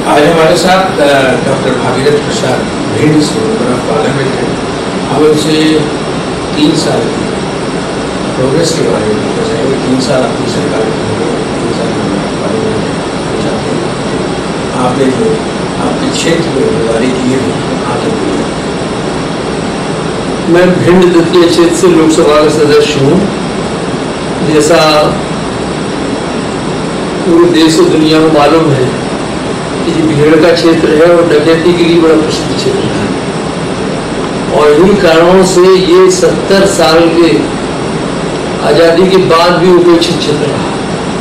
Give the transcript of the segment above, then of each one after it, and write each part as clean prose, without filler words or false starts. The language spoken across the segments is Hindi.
आज हमारे साथ डॉक्टर भागीरथ प्रसाद भिंड से पार्लियामेंट है। हम उनसे 3 साल की प्रोग्रेस के बारे में बताएंगे। 3 साल अपनी सरकार की हो, 3 साल पार्लियामेंट चाहते हैं। आपने जो आपके क्षेत्र में उम्मीदवारी की है आगे की। मैं भिंड द्वितीय क्षेत्र से लोकसभा का सदस्य हूँ। जैसा पूरे देश और दुनिया को मालूम है कि भीड़ का क्षेत्र है और डकैती के लिए बड़ा प्रसिद्ध क्षेत्र है, और इन्हीं कारणों से ये 70 साल के आज़ादी के बाद भी उपेक्षित क्षेत्र रहा।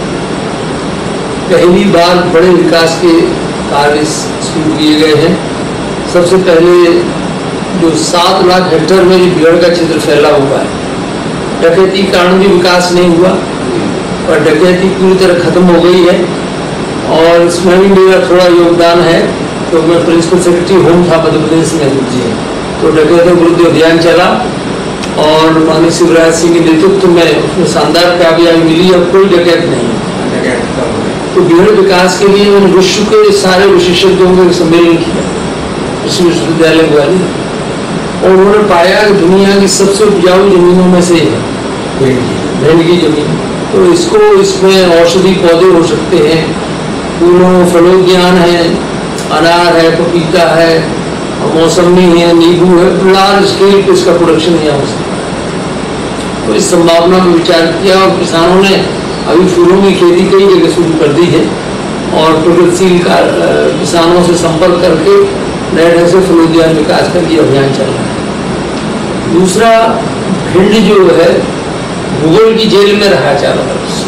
पहली बार बड़े विकास के कार्य शुरू किए गए हैं। सबसे पहले जो 7 लाख हेक्टेयर में ये भीड़ का क्षेत्र फैला हुआ है, डकैती के कारण भी विकास नहीं हुआ और डकैती पूरी तरह खत्म हो गई है। और इसमें भी मेरा थोड़ा योगदान है, तो मैं प्रिंसिपल सेक्रेटरी होम था मध्य प्रदेश में जी। तो डकैतों विरुद्ध अभियान चला और माननीय शिवराज सिंह के नेतृत्व में उसमें शानदार कामयाबी मिली। अब कोई डकैत नहीं। तो भीड़ विकास के लिए मैंने विश्व के सारे विशेषज्ञों का सम्मेलन किया कृषि विश्वविद्यालय ग्वालियर, और उन्होंने पाया कि दुनिया की सबसे उपजाऊ जमीनों में से है भिंड की जमीन। तो इसमें औषधि पौधे हो सकते हैं, फूलों फलों ज्ञान है, अनार है, पपीता है, मौसमी है, नींबू है, लार्ज स्केल पे इसका प्रोडक्शन यहाँ हो सकता है। तो इस संभावना में विचार किया और किसानों ने अभी फूलों की खेती कई जगह शुरू कर दी है और प्रगतिशील किसानों से संपर्क करके नए ढंग से फलोद्यान विकास का ये अभियान चल रहा है। दूसरा, भिंड जो है भूगोल की जेल में रहा 4 वर्ष।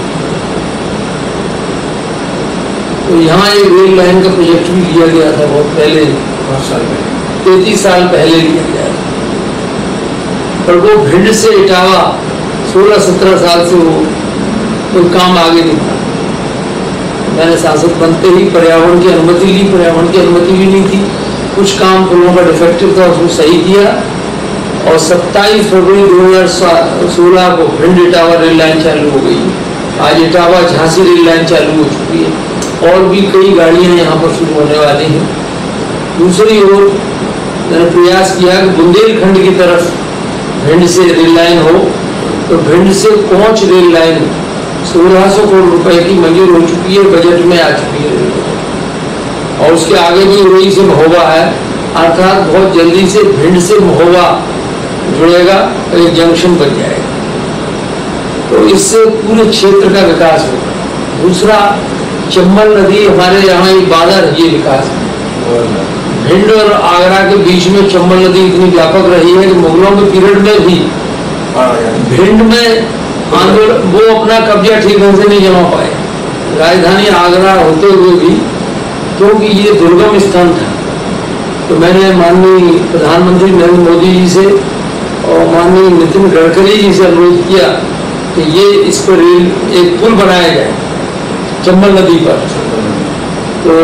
तो यहाँ एक रेल लाइन का प्रोजेक्ट भी लिया गया था बहुत पहले, 33 साल पहले लिया गया था, पर वो भिंड से इटावा 16-17 साल से वो कोई काम आगे नहीं बढ़ा। मैंने सांसद बनते ही पर्यावरण की अनुमति ली, पर्यावरण की अनुमति भी नहीं थी, कुछ काम पुलों का डिफेक्टिव था, उसको सही किया और 27 फरवरी 2016 को भिंड इटावा रेल लाइन चालू हो गई। आज इटावा झांसी रेल लाइन चालू हो चुकी है और भी कई गाड़ियां यहाँ पर शुरू होने वाली हैं। दूसरी ओर मैंने प्रयास किया कि बुंदेलखंड की तरफ भिंड से रेल लाइन हो, तो भिंड से कोंच रेल लाइन 1600 करोड़ रुपए की मंजूर हो चुकी है, बजट में आ चुकी है और उसके आगे भी उरई से महोबा है, अर्थात बहुत जल्दी से भिंड से महोबा जुड़ेगा और एक जंक्शन बन जाएगा। तो इससे पूरे क्षेत्र का विकास होगा। दूसरा, चंबल नदी हमारे यहाँ एक बाधा रही है विकास में। भिंड और आगरा के बीच में चंबल नदी इतनी व्यापक रही है कि मुगलों के पीरियड में भी भिंड में आंदोलन वो अपना कब्जा ठीक ढंग से नहीं जमा पाए, राजधानी आगरा होते हुए भी, क्योंकि ये दुर्गम स्थान था। तो मैंने माननीय प्रधानमंत्री नरेंद्र मोदी जी से और माननीय नितिन गडकरी जी से अनुरोध किया कि ये इस पर एक पुल बनाया जाए चंबल नदी पर। तो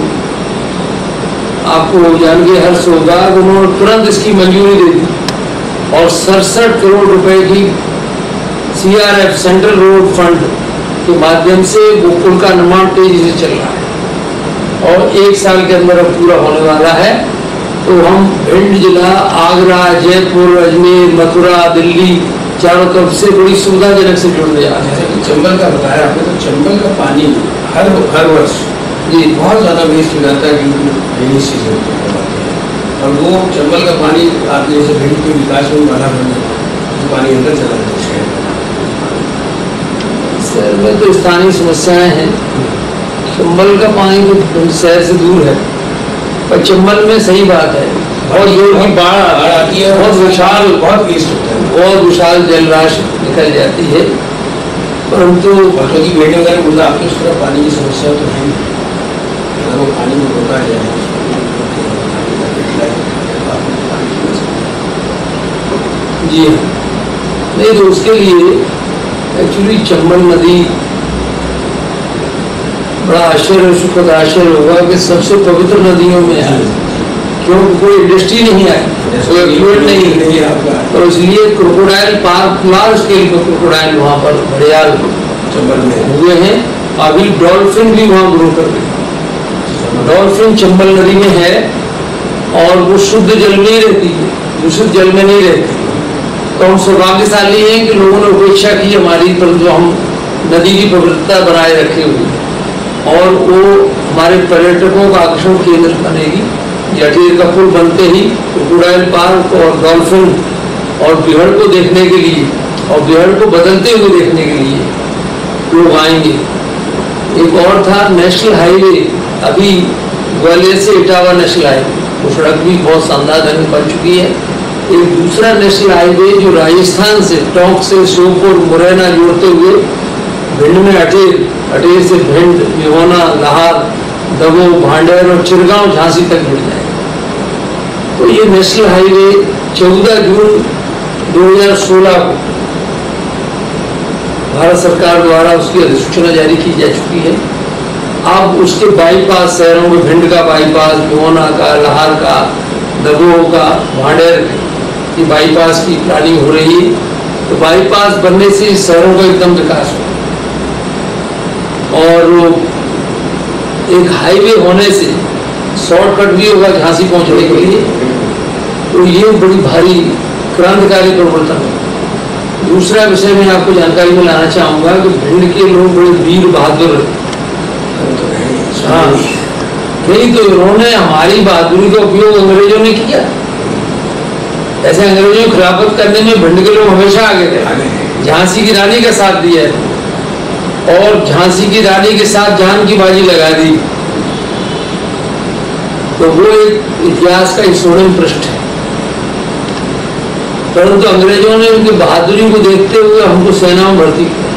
आपको जान के हर्ष होगा, उन्होंने तुरंत इसकी मंजूरी दे दी और 67 करोड़ रुपए की CRF सेंट्रल रोड फंड के माध्यम से वो पुल का निर्माण तेजी से चल रहा है और 1 साल के अंदर अब पूरा होने वाला है। तो हम भिंड जिला आगरा, जयपुर, अजमेर, मथुरा, दिल्ली चारों तरफ से बड़ी सुविधाजनक से जुड़ने जा रहे हैं। चंबल का बताया आपने, तो चंबल का पानी हर वर्ष जी बहुत ज़्यादा वेस्ट हो जाता है क्योंकि रेनी सीजन और वो चंबल का पानी आप जैसे भिंड के विकास में बाधा बन जाता है, तो पानी अंदर चला जाता है शहर में। तो स्थानीय समस्याएं हैं। चंबल का पानी तो शहर से दूर है, पर चंबल में सही बात है बहुत जोर की बाढ़ आती है, बहुत वेस्ट होता है, बहुत विशाल जलराशि निकल जाती है। परंतु बच्चों की बेटे वगैरह बोला आपकी उस तरह पानी की समस्या तो है, अगर वो पानी में रोका जाए जी हाँ, नहीं तो उसके लिए एक्चुअली चंबल नदी बड़ा आश्चर्य सुखद आश्चर्य होगा कि सबसे पवित्र नदियों में है, क्योंकि कोई इंडस्ट्री नहीं है, कोई एक्सप्लोरेट नहीं है। तो इसलिए क्रोकोडाइल पार्क लार्ज स्केल पर क्रोकोडाइल वहाँ पर घड़ियाल चंबल में हुए हैं। अभी डॉल्फिन भी वहाँ ग्रो कर रहे हैं। डॉल्फिन चंबल नदी में है और वो शुद्ध जल में ही रहती है, दूषित जल में नहीं रहती। तो हम सौभाग्यशाली हैं कि लोगों ने उपेक्षा की हमारी, परंतु हम नदी की पवित्रता बनाए रखे हुए और वो हमारे पर्यटकों का आकर्षण केंद्र बनेगी। जटेर का पुल बनते ही क्रोकोडाइल पार्क और डॉल्फिन और बिहड़ को देखने के लिए और बिहड़ को बदलते हुए देखने के लिए लोग आएंगे। एक और था नेशनल हाईवे, अभी ग्वालियर से इटावा नेशनल हाईवे, वो सड़क भी बहुत शानदार ढंग में बन चुकी है। एक दूसरा नेशनल हाईवे जो राजस्थान से टोंक से श्योपुर मुरैना जोड़ते हुए भिंड में अटेर से भिंड, मिहोना, लाहौर, दमोह, भांडेर और चिरगांव, झांसी तक जुड़ जाएगा। तो ये नेशनल हाईवे 14 जून 2016 को भारत सरकार द्वारा उसकी अधिसूचना जारी की जा चुकी है। अब उसके बाईपास शहरों में भिंड का बाईपास, मिहोना का, लाहौर का, दमोह का, भांडेर की बाईपास की प्लानिंग हो रही है। तो बाईपास बनने से शहरों का एकदम विकास हो और एक हाईवे होने से शॉर्टकट भी होगा झांसी पहुंचने के लिए। तो ये बड़ी भारी क्रांतिकारी परिवर्तन है। दूसरा विषय मैं आपको जानकारी में लाना चाहूँगा कि भिंड के लोग बड़े वीर बहादुर हैं। हाँ, नहीं तो उन्होंने हमारी बहादुरी का उपयोग अंग्रेजों ने किया। ऐसे अंग्रेजों की खिलाफत करने में भिंड के लोग हमेशा आगे थे। झांसी की रानी का साथ दिया और झांसी की रानी के साथ जान की बाजी लगा दी। तो वो एक इतिहास का स्वर्णिम पृष्ठ है। परंतु अंग्रेजों ने उनकी बहादुरी को देखते हुए हमको सेना में भर्ती किया।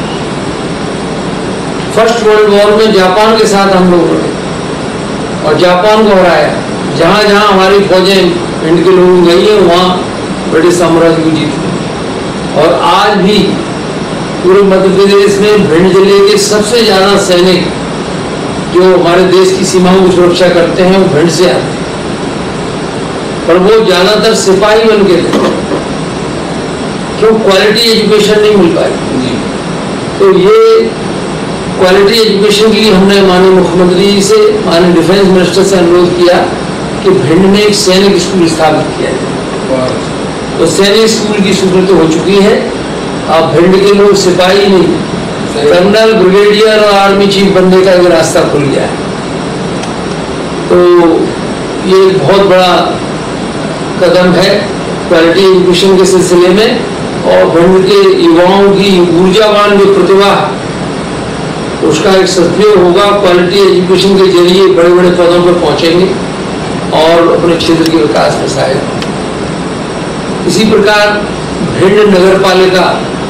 फर्स्ट वर्ल्ड वॉर में जापान के साथ हम लोग लड़े और जापान को हराया। जहां जहां हमारी फौजें भिंड के लोग गई हैं वहां ब्रिटिश साम्राज्य की जीत हुई। और आज भी पूरे मध्य प्रदेश में भिंड जिले के सबसे ज्यादा सैनिक जो हमारे देश की सीमाओं की सुरक्षा करते हैं वो भिंड से आते हैं, पर वो ज्यादातर सिपाही बन के थे। क्यों? क्वालिटी एजुकेशन नहीं मिल पाई। तो ये क्वालिटी एजुकेशन के लिए हमने माननीय मुख्यमंत्री जी से, माननीय डिफेंस मिनिस्टर से अनुरोध किया कि भिंड में एक सैनिक स्कूल स्थापित किया जाए। तो सैनिक स्कूल की स्वीकृति हो चुकी है। अब भिंड के लोग सिपाही नहीं, कर्नल, ब्रिगेडियर और आर्मी चीफ बनने का एक रास्ता खुल गया है। तो ये बहुत बड़ा कदम है क्वालिटी एजुकेशन के सिलसिले में। और भिंड के युवाओं की ऊर्जावान जो प्रतिभा उसका एक सदुपयोग होगा। क्वालिटी एजुकेशन के जरिए बड़े बड़े पदों पर पहुंचेंगे और अपने क्षेत्र के विकास में सहायक। इसी प्रकार भिंड नगर पालिका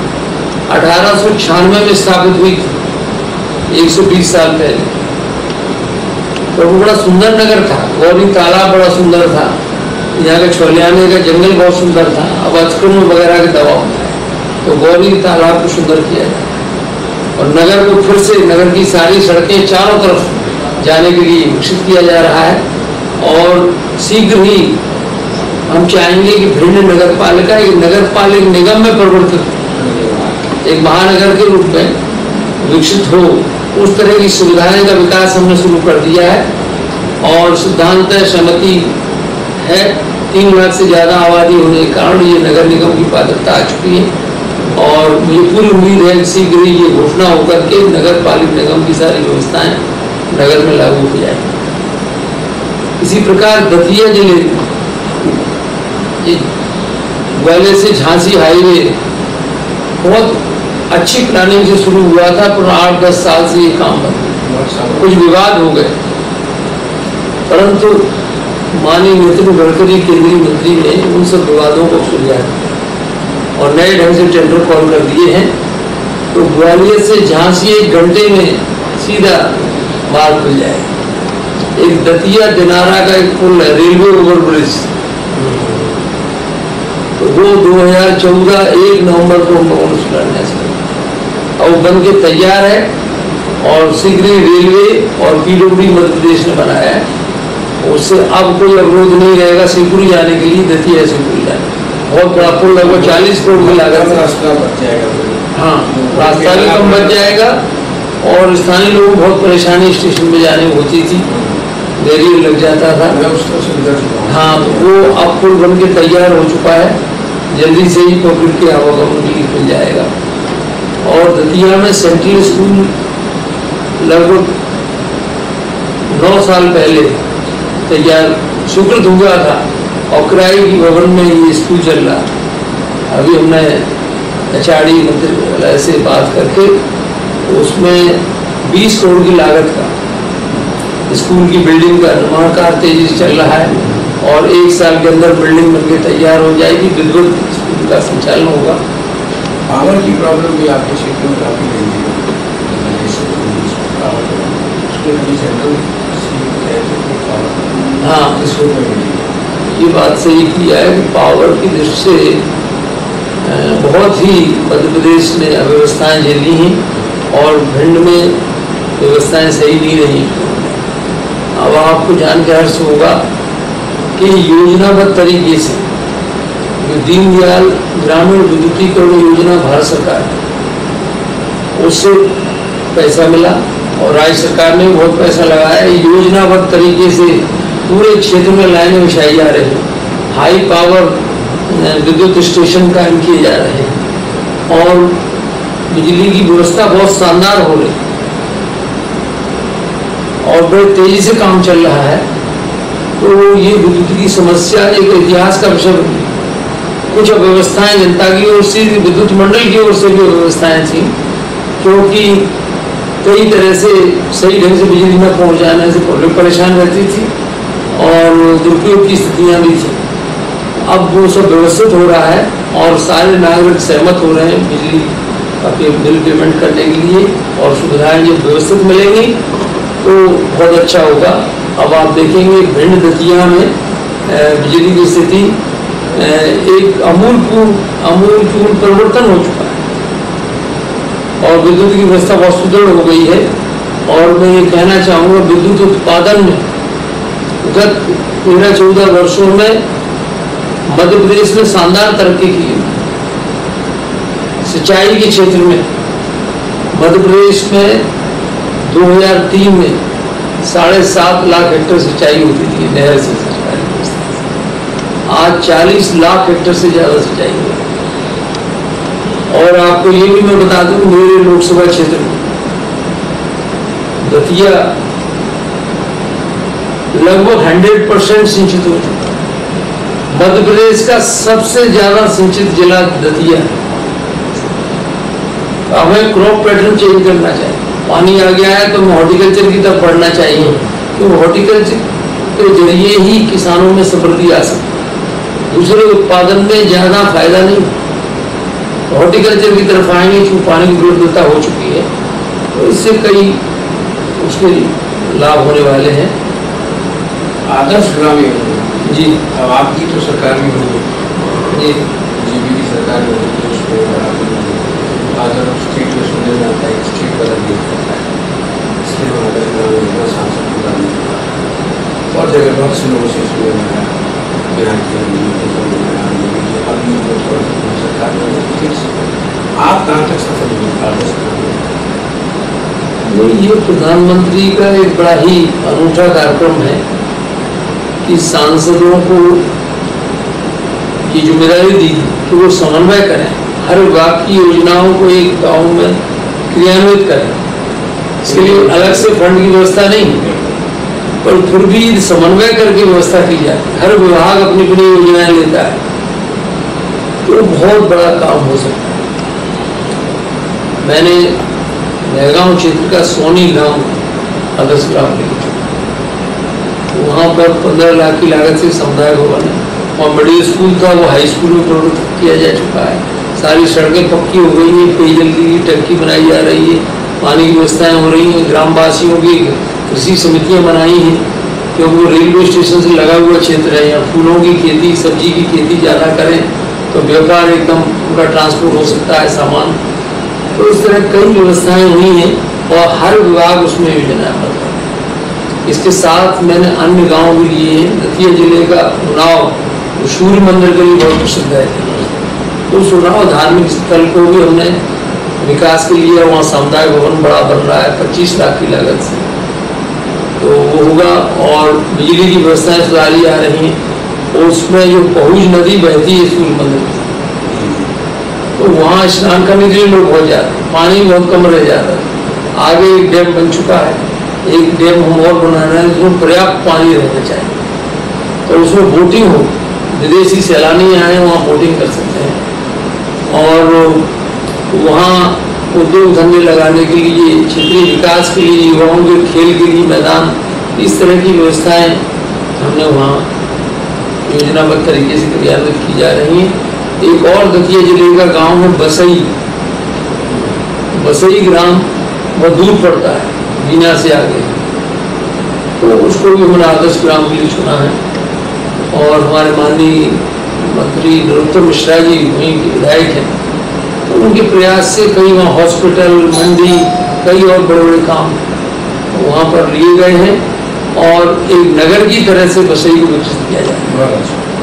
1896 में स्थापित हुई थी, 120 साल पहले। तो वो बड़ा सुंदर नगर था। गौरी तालाब बड़ा सुंदर था, यहाँ का छोलियाने का जंगल बहुत सुंदर था। अब अतिक्रमण वगैरह के दबाव में है तो गौरी तालाब को सुंदर किया जाए और नगर को फिर से, नगर की सारी सड़कें चारों तरफ जाने के लिए विकसित किया जा रहा है। और शीघ्र ही हम चाहेंगे कि भिंड नगर पालिका एक नगर पालिक निगम में परिवर्तित, एक महानगर के रूप में विकसित हो। उस तरह की सुविधाएं का विकास हमने शुरू कर दिया है और सिद्धांत सहमति है। 3 लाख से ज्यादा आबादी होने के कारण ये नगर निगम की पात्रता आ चुकी है और मुझे पूरी उम्मीद है कि शीघ्र ही ये घोषणा होकर के नगर पालिक निगम की सारी व्यवस्थाएं नगर में लागू हो जाएगी। इसी प्रकार दतिया जिले ग्वालियर से झांसी हाईवे बहुत अच्छी प्लानिंग से शुरू हुआ था, पर 8-10 साल से ये काम बंद, कुछ विवाद हो गए। परंतु माननीय नितिन गडकरी केंद्रीय मंत्री ने उन सब विवादों को सुलझा और नए ढंग से टेंडर कॉल कर दिए हैं। तो ग्वालियर से झांसी 1 घंटे में सीधा मार्ग मिल जाएगा। एक दतिया दिनारा का एक पुल है, रेलवे ओवरब्रिज, तो वो 2014 1 नवंबर को हम लोगों ने शिलान्यास किया और बन के तैयार है और शीघ्र ही रेलवे और पीडब्ल्यूडी मध्य प्रदेश ने बनाया है। उससे अब कोई अवरोध नहीं रहेगा शिवपुरी जाने के लिए, दतिया शिवपुरी जाने। बहुत बड़ा पुल है, वो 40 करोड़ की लागत से रास्ता बच जाएगा। हाँ, रास्ता भी कम बच जाएगा और स्थानीय लोगों को बहुत परेशानी स्टेशन में जाने में होती थी। बैरियर लग जाता था। मैं उसको सुविधा चुका हूँ। हाँ, वो अब पुल बन के तैयार हो चुका है, जल्दी से ही पब्लिक के आवागमन के लिए खुल जाएगा। और दतिया में सेंट्रल स्कूल लगभग 9 साल पहले तैयार स्वीकृत हुआ था और किराए की भवन में ये स्कूल चल रहा। अभी हमने एचआरडी मंत्री से बात करके उसमें 20 करोड़ की लागत का स्कूल की बिल्डिंग का निर्माण कार्य तेजी से चल रहा है और 1 साल के अंदर बिल्डिंग बनके तैयार हो जाएगी। विद्युत स्कूल का संचालन होगा। पावर की प्रॉब्लम भी आपके क्षेत्र में काफी रही है। हाँ, ये बात सही किया है कि पावर की दृष्टि से बहुत ही मध्य प्रदेश ने अव्यवस्थाएं झेली हैं और भिंड में व्यवस्थाएं सही नहीं रही। अब आपको जान के हर्ष होगा कि योजनाबद्ध तरीके से जो दीनदयाल ग्रामीण विद्युतीकरण योजना भारत सरकार उससे पैसा मिला और राज्य सरकार ने बहुत पैसा लगाया। योजनाबद्ध तरीके से पूरे क्षेत्र में लाइनें बिछाई जा रही हैं, हाई पावर विद्युत स्टेशन कायम किए जा रहे हैं और बिजली की व्यवस्था बहुत शानदार हो रही और बड़े तेजी से काम चल रहा है। तो ये विद्युत की समस्या एक इतिहास का विषय बन गई। कुछ अव्यवस्थाएं जनता की ओर से, विद्युत मंडल की ओर से भी अव्यवस्थाएं थी, क्योंकि कई तरह से सही ढंग से बिजली न पहुंच जाने से पब्लिक परेशान रहती थी और दुरुपयोग की स्थितियां भी थी। अब वो सब व्यवस्थित हो रहा है और सारे नागरिक सहमत हो रहे हैं बिजली का बिल पेमेंट करने के लिए और सुविधाएं जब व्यवस्थित मिलेंगी तो बहुत अच्छा होगा। अब आप देखेंगे भिंड दतिया में बिजली की स्थिति एक अमूलपूर्ण परिवर्तन हो चुका है और विद्युत की व्यवस्था बहुत सुदृढ़ हो गई है। और मैं ये कहना चाहूँगा विद्युत उत्पादन में गत 13-14 वर्षों में मध्य प्रदेश ने शानदार तरक्की की है। सिंचाई के क्षेत्र में मध्य प्रदेश में 2003 में 7.5 लाख हेक्टेयर सिंचाई होती थी नहर से। आज 40 लाख हेक्टेयर से ज्यादा सिंचाई हुई। और आपको ये भी मैं बता दूं, मेरे लोकसभा क्षेत्र में दतिया लगभग 100% सिंचित हो चुका। मध्य प्रदेश का सबसे ज्यादा सिंचित जिला दतिया। हमें क्रॉप पैटर्न चेंज करना चाहिए। पानी आ गया है तो हॉर्टिकल्चर की तरफ बढ़ना चाहिए, क्योंकि हॉर्टिकल्चर के जरिए ही किसानों में समृद्धि आ सकती है। दूसरे उत्पादन में ज्यादा फायदा नहीं, हॉर्टिकल्चर की तरफ आएंगे क्योंकि पानी की उपलब्धता हो चुकी है तो इससे कई उसके लाभ होने वाले हैं। आदर्श ग्रामीण जी, अब आपकी तो सरकार भी होगी जी, बीजेपी की सरकार भी होगी, उसमें आदर्श स्टेट में सुनने में आता है स्टेट बदल दिया है, इसलिए हम आदर्श ग्रामीण सांसद पूरा नहीं और जगह बहुत से लोगों से सुने में आया बिहार के अभी सरकार आप कहाँ तक सफल हुए आदर्श ग्रामीण? ये प्रधानमंत्री का एक बड़ा ही अनूठा कार्यक्रम है कि सांसदों को ये जिम्मेदारी दी कि वो समन्वय करें, हर विभाग की योजनाओं को एक गांव में क्रियान्वित करें। इसके लिए अलग से फंड की व्यवस्था नहीं, पर फिर भी समन्वय करके व्यवस्था की जाए। हर विभाग अपनी अपनी योजनाएं लेता है तो बहुत बड़ा काम हो सकता है। मैंने नहगांव क्षेत्र का सोनी गांव आदर्श ग्राम ले वहाँ पर 15 लाख की लागत से समुदाय भवन है और मिडिल स्कूल था वो हाई स्कूल में परिवर्तित किया जा चुका है। सारी सड़कें पक्की हो गई हैं, पेयजल की टंकी बनाई जा रही है, पानी की व्यवस्थाएं हो रही हैं। ग्रामवासियों की कृषि समितियां बनाई हैं क्योंकि वो रेलवे स्टेशन से लगा हुआ क्षेत्र है। यहाँ फूलों की खेती, सब्जी की खेती ज़्यादा करें तो व्यापार एकदम उनका ट्रांसपोर्ट हो सकता है सामान। तो इस तरह कई व्यवस्थाएं हुई हैं और हर विभाग उसमें योजनाएं बना रहा है। इसके साथ मैंने अन्य गांव भी लिए हैं। दतिया जिले का उन्नाव सूर्य मंदिर के लिए बहुत प्रसिद्ध है, तो उस उन्नाव धार्मिक स्थल को भी हमने विकास के लिए वहाँ समुदाय भवन बड़ा बन रहा है 25 लाख की लागत से। तो वो होगा। और बिजली की व्यवस्थाएं सुधारी जा रही हैं, और उसमें जो पहुज नदी बहती है सूर्य मंदिर में, तो वहाँ स्नान करने के लिए लोग बहुत जाते हैं, पानी बहुत कम रह जाता है। आगे एक डैम बन चुका है, एक डैम हम और बनाना है जिसमें पर्याप्त पानी रहना चाहिए, तो उसमें बोटिंग हो, विदेशी सैलानी आए वहाँ बोटिंग कर सकते हैं। और वहाँ उद्योग धंधे लगाने के लिए, क्षेत्रीय विकास के लिए, युवाओं के खेल के लिए मैदान, इस तरह की व्यवस्थाएं हमने वहाँ योजनाबद्ध तरीके से क्रियान्वित की जा रही हैं। एक और दतिया जिले का गांव है बसई, बसई ग्राम बहुत दूर पड़ता है बीना से आगे, तो उसको भी हमने आदर्श ग्राम के लिए चुना है। और हमारे माननीय मंत्री नरोत्तम मिश्रा जी वहीं के विधायक हैं, तो उनके प्रयास से कई वहाँ हॉस्पिटल, मंडी, कई और बड़े बड़े काम वहाँ पर लिए गए हैं, और एक नगर की तरह से बसई को विकसित किया जाए।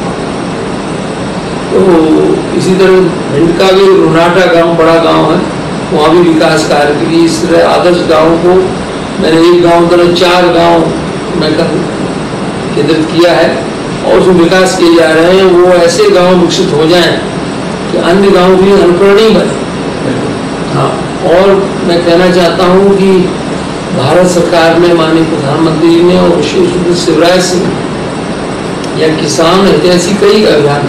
तो इसी तरह भिंड का भी रुनाटा गांव बड़ा गांव है, वहाँ भी विकास कार्य के लिए इस तरह आदर्श गाँव को मैंने एक गांव तरह 4 गांव में केंद्रित किया है, और उसमें विकास किए जा रहे हैं। वो ऐसे गांव विकसित हो जाएं कि अन्य गांव भी अनुकरणीय बने। हाँ, और मैं कहना चाहता हूँ कि भारत सरकार ने, माननीय प्रधानमंत्री ने और विशेष रूप से शिवराज सिंह या किसान हितैषी कई अभियान,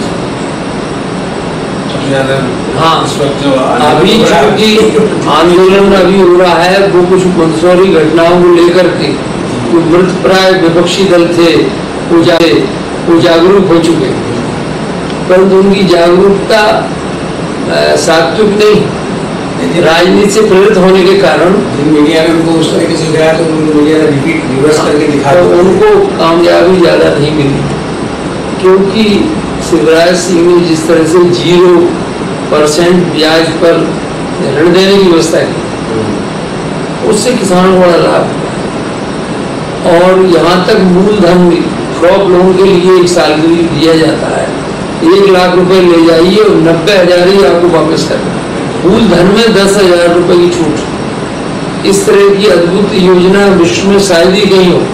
हाँ अभी चूंकि आंदोलन अभी हो रहा है, वो कुछ मंदसौरी घटनाओं को लेकर के जो मृतप्राय विपक्षी दल थे वो जागरूक हो चुके, परंतु उनकी जागरूकता सात्विक नहीं, राजनीति से प्रेरित होने के कारण मीडिया ने उनको उस तरीके से गया, तो मीडिया ने रिवर्स करके दिखा, तो उनको कामयाबी ज़्यादा नहीं मिली, क्योंकि शिवराज सिंह ने जिस तरह से 0% ब्याज पर ऋण देने की व्यवस्था की, उससे किसानों को बड़ा लाभ हुआ। और यहाँ तक मूलधन क्रॉप लोन के लिए 1 साल के लिए दिया जाता है, 1 लाख रुपए ले जाइए और 90,000 ही आपको वापस करना, मूलधन में 10,000 रुपए की छूट। इस तरह की अद्भुत योजना विश्व में शायद ही कहीं हो।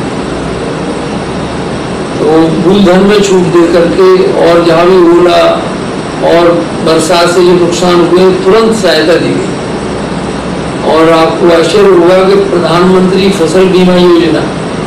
तो मूलधन में छूट दे करके, और जहाँ भी ओला और बरसात से जो नुकसान हुए तुरंत सहायता दी गई। और आपको आश्चर्य होगा कि प्रधानमंत्री फसल बीमा योजना,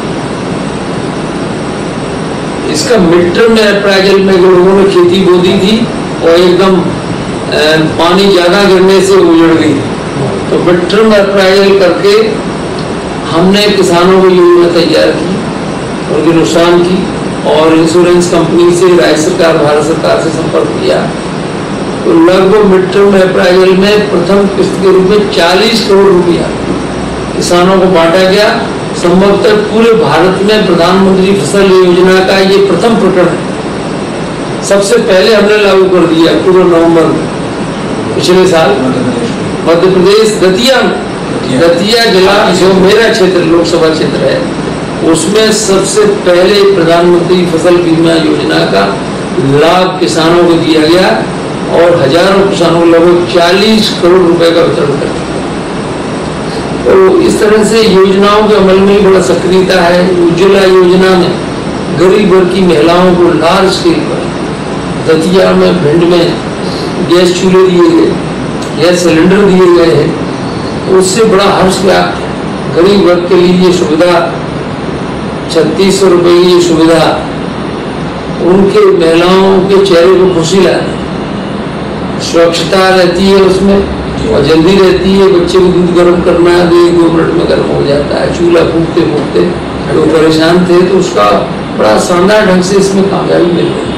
इसका मिड टर्म अप्राइजल में लोगों ने खेती बो दी थी और एकदम पानी ज़्यादा गिरने से उजड़ गई, तो मिड टर्म अप्राइजल करके हमने किसानों को योजना तैयार की, उनके नुकसान की, और इंश्योरेंस कंपनी से राज्य सरकार, भारत सरकार से संपर्क किया। तो लगभग मिड टर्म अप्राइजल में प्रथम किस्त के रूप में 40 करोड़ रुपया किसानों को बांटा गया। संभवतः पूरे भारत में प्रधानमंत्री फसल योजना का ये प्रथम प्रकरण है। सबसे पहले हमने लागू कर दिया अक्टूबर नवंबर पिछले साल मध्य प्रदेश दतिया जिला, जो मेरा क्षेत्र लोकसभा क्षेत्र है, उसमें सबसे पहले प्रधानमंत्री फसल बीमा योजना का लाभ किसानों को दिया गया, और हजारों किसानों को लगभग 40 करोड़ रुपए का वितरण कर दिया। तो इस तरह से योजनाओं के अमल में बड़ा सक्रियता है। उज्ज्वला योजना में गरीब वर्ग की महिलाओं को लार्ज स्केल पर दतिया में, भिंड में गैस चूल्हे दिए गए, गैस सिलेंडर दिए गए हैं। उससे बड़ा हर्ष व्याप्त है। गरीब वर्ग के लिए ये सुविधा, 3600 रुपये की ये सुविधा उनके महिलाओं के चेहरे को खुशी लाती है। स्वच्छता रहती है उसमें और जल्दी रहती है। बच्चे को दूध गर्म करना है तो 1-2 मिनट में गर्म हो जाता है। चूल्हा फूकते फूकते जो परेशान थे, तो उसका बड़ा शानदार ढंग से इसमें कामयाबी मिल गई।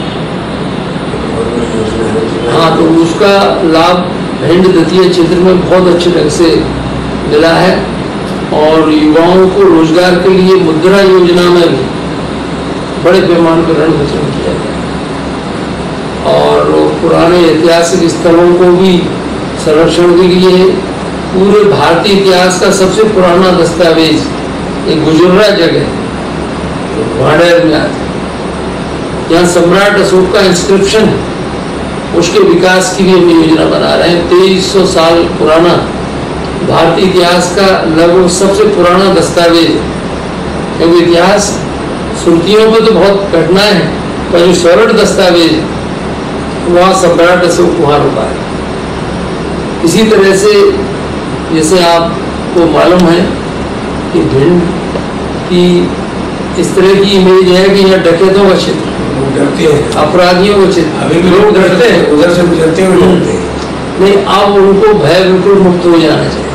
हाँ, तो उसका लाभ भिंड दतिया क्षेत्र में बहुत अच्छे ढंग से मिला है। और युवाओं को रोजगार के लिए मुद्रा योजना में भी बड़े पैमाने पर ऋण वितरण किया गया। और पुराने ऐतिहासिक स्थलों को भी संरक्षण के लिए पूरे भारतीय इतिहास का सबसे पुराना दस्तावेज एक गुजर्रा जगह भांडेर में आता है, यहाँ सम्राट अशोक का इंस्क्रिप्शन है, उसके विकास की भी हम योजना बना रहे हैं। 2300 साल पुराना भारतीय इतिहास का लगभग सबसे पुराना दस्तावेज क्योंकि इतिहास श्रुतियों में तो बहुत घटनाएं हैं, पर जो स्वर्ण दस्तावेज वहाँ सम्राट अशोक वहाँ रुका है। इसी तरह से जैसे आपको मालूम है कि भिंड की इस तरह की इमेज है कि यहाँ डकैतों का क्षेत्र, डरते हैं, अपराधियों का क्षेत्र, अभी भी लोग डरते हैं, उधर से गुजरते हुए डरते हैं। नहीं, अब उनको भय बिल्कुल मुक्त हो जाना चाहिए।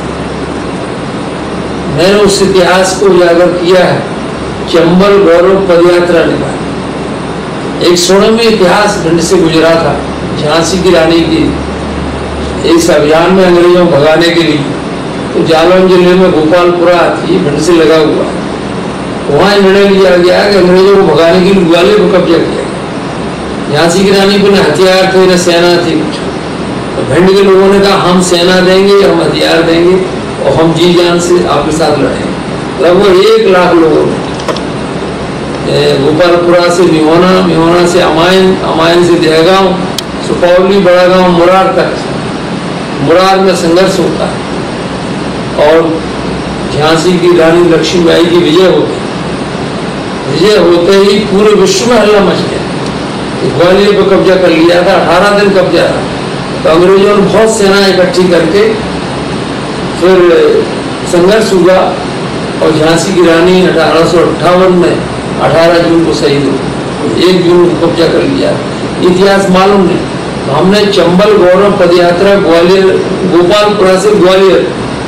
मैंने उस इतिहास को उजागर किया है, चंबल गौरव पदयात्रा निकाली। एक स्वर्णिम इतिहास भिंड से गुजरा था। झांसी की रानी की इस अभियान में अंग्रेजों को भगाने के लिए तो जालौन जिले में गोपालपुरा थी, भिंड से लगा हुआ है, वहाँ निर्णय लिया गया कि अंग्रेजों को भगाने के लिए ग्वालियर को कब्जा किया गया। झांसी की रानी को न हथियार थे न सेना थी कुछ, तो भिंड के लोगों ने कहा हम सेना देंगे, हम हथियार देंगे और हम जी जान से आपके साथ लड़ेंगे। लगभग 1 लाख लोगों ने गोपालपुरा से मिहोना, मिहोना से अमायन, अमायन से दहगांव, सुपौली, बड़ा गांव, मुरार तक, मुरार में संघर्ष होता है और झांसी की रानी लक्ष्मीबाई की विजय होती है। विजय होते ही पूरे विश्व में हल्ला मच गया, ग्वालियर पर कब्जा कर लिया था। 18 दिन कब्जा था। तो अंग्रेजों ने बहुत सेना इकट्ठी करके फिर संघर्ष हुआ और झांसी की रानी 1858 में 18 जून को शहीद हुई। 1 जून को कब्जा कर लिया। इतिहास मालूम नहीं, तो हमने चंबल गौरव पदयात्रा ग्वालियर, गोपालपुरा से ग्वालियर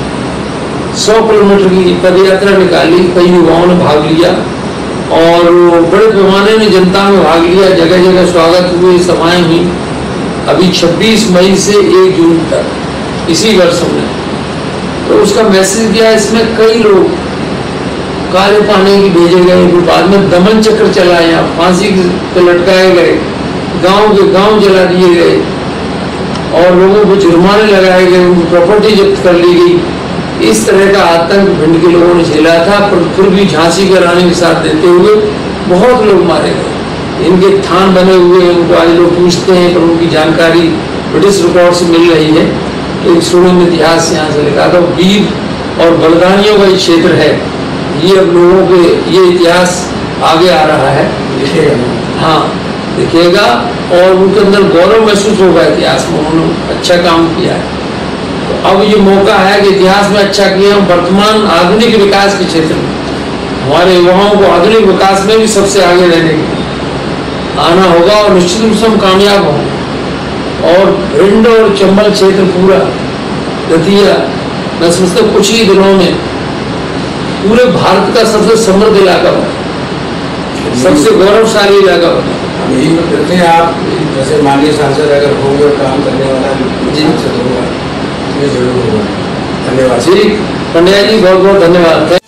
100 किलोमीटर की पदयात्रा निकाली। कई युवाओं ने भाग लिया और बड़े पैमाने में जनता में भाग लिया। जगह जगह स्वागत हुए, सभाएं हुई। अभी 26 मई से 1 जून तक इसी वर्ष में तो उसका मैसेज दिया। इसमें कई लोग काले पानी की भेजे गए, फिर बाद में दमन चक्र चलाए, फांसी पे लटकाए गए, गांव के गांव जला दिए गए और लोगों को जुर्माने लगाए गए, उनकी प्रॉपर्टी जब्त कर ली गई। इस तरह का आतंक भिंड के लोगों ने झेला था, पर फिर भी झांसी के रानी के साथ देते हुए बहुत लोग मारे गए। इनके थान बने हुए हैं, उनको आज लोग पूछते हैं, पर उनकी जानकारी ब्रिटिश रिकॉर्ड से मिल रही है। एक स्वर्णिम इतिहास यहाँ से लिखा था। वीर और बलिदानियों का क्षेत्र है ये। अब लोगों के ये इतिहास आगे आ रहा है, हाँ दिखेगा और उनके अंदर गौरव महसूस होगा इतिहास में, उन्होंने अच्छा काम किया है। तो अब ये मौका है कि इतिहास में अच्छा किया। वर्तमान आधुनिक विकास के क्षेत्र में हमारे युवाओं को आधुनिक विकास में भी सबसे आगे रहने के लिए आना होगा और निश्चित रूप से हम कामयाब होंगे। और भिंड और चंबल क्षेत्र पूरा दतिया, मैं समझता हूँ कुछ ही दिनों में पूरे भारत का सबसे समृद्ध इलाका बना, सबसे गौरवशाली इलाका बना। हम यही करते हैं। आप जैसे माननीय सांसद अगर होंगे और काम करने वाला सांसद होगा, ये जरूर होगा। धन्यवाद। जी पंड्या जी, बहुत बहुत धन्यवाद।